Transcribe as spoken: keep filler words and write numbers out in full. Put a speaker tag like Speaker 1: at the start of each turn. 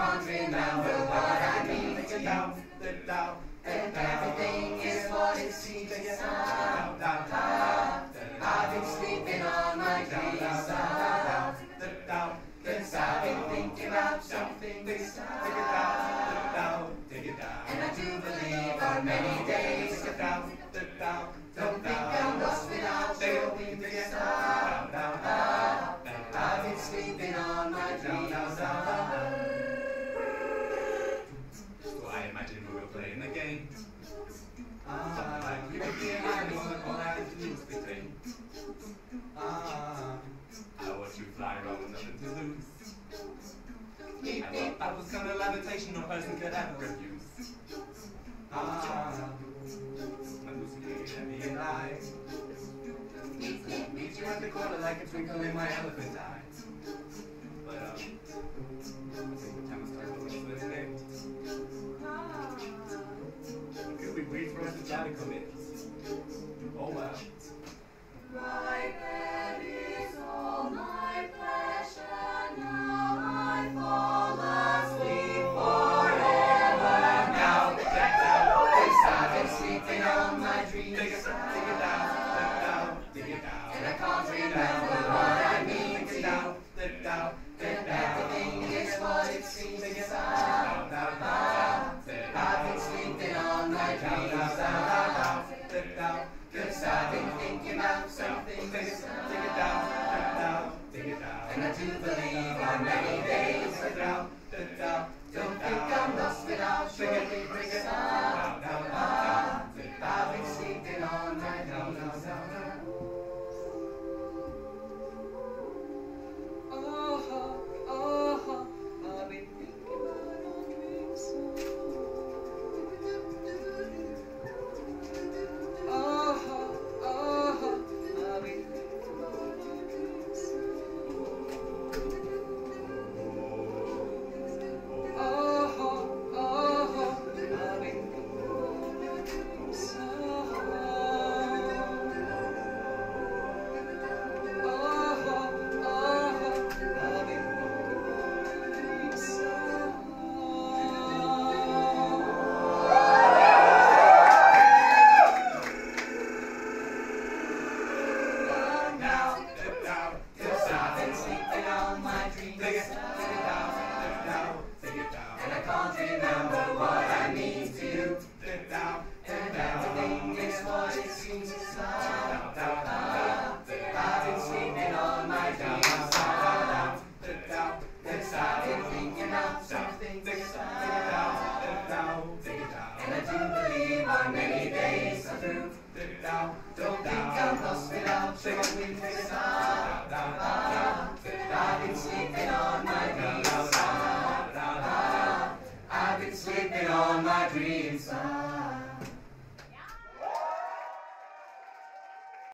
Speaker 1: can't remember what I mean to you. And everything is what it seems now. I've been sleeping on my dreams now. Cause I've been thinking about something this time. And I do believe our many days without. Don't think I'm lost without showing this time. I've been sleeping on my dreams now.
Speaker 2: So I imagine we were playing the game.
Speaker 1: Ah,
Speaker 2: Something like you would be in my room all I had to do was pretend.
Speaker 1: ah.
Speaker 2: I watched you fly around with nothing to lose. I thought that was kind of levitation no person could ever refuse.
Speaker 1: Ah,
Speaker 2: I was scared heavy and light.
Speaker 1: meet you at the corner like a twinkle in my elephant eye.
Speaker 2: But um, I think the time has come to finish this game. Could we wait for us to try to commit? Oh well.
Speaker 3: My bed is all my pleasure, now I fall asleep forever.
Speaker 1: Now, cause I've been sleeping on my dreams.
Speaker 2: Dig it down, dig it down, dig it down.
Speaker 1: And I can't remember what I mean to you.
Speaker 2: Dig it down, dig it
Speaker 1: And
Speaker 2: down.
Speaker 1: everything is what it seems
Speaker 2: Dig it
Speaker 1: now.
Speaker 2: down, down, down, dig it
Speaker 1: I've
Speaker 2: down.
Speaker 1: been sleeping on my
Speaker 2: Down,
Speaker 1: dreams
Speaker 2: down,
Speaker 1: now.
Speaker 2: down, down, dig it down.
Speaker 1: Cause I've been thinking about something
Speaker 2: Dig it,
Speaker 1: this
Speaker 2: dig it down, dig it
Speaker 1: time.
Speaker 2: down, dig it down.
Speaker 1: And I do believe our many days
Speaker 2: Dig it down, dig it down, dig
Speaker 1: don't
Speaker 2: it
Speaker 1: think
Speaker 2: down.
Speaker 1: I'm lost without
Speaker 2: Dig it,
Speaker 1: showing
Speaker 2: dig
Speaker 1: this
Speaker 2: it
Speaker 1: time.
Speaker 2: down, down, down, dig it down.
Speaker 1: I've been sleeping on my dreams now.
Speaker 3: Oh, oh, I've been thinking about our dreams. Oh, oh, I've been thinking about our dreams. Oh, oh, I've been thinking about our dreams.
Speaker 1: Now,
Speaker 2: Dig it down,
Speaker 1: cause I've been sleeping on my dreams
Speaker 2: dig it, dig it down, dig it down, dig it down.
Speaker 1: and I can't remember what I mean to you.
Speaker 2: Dig it down, dig
Speaker 1: And
Speaker 2: it down.
Speaker 1: everything is what it seems now.
Speaker 2: Down, down, down, dig it down.
Speaker 1: I've been sleeping on my dreams now.
Speaker 2: Dig it down, dig it
Speaker 1: Cause I've been
Speaker 2: down.
Speaker 1: thinking about something
Speaker 2: Dig it,
Speaker 1: this
Speaker 2: dig it down,
Speaker 1: time.
Speaker 2: dig it down, dig it down.
Speaker 1: And I do believe our many days are through.
Speaker 2: Dig it down,
Speaker 1: Don't think I'm lost without showing this time.
Speaker 2: down, down, dig it down.
Speaker 1: I've been sleeping on my dreams now. I've been sleeping on my dreams now.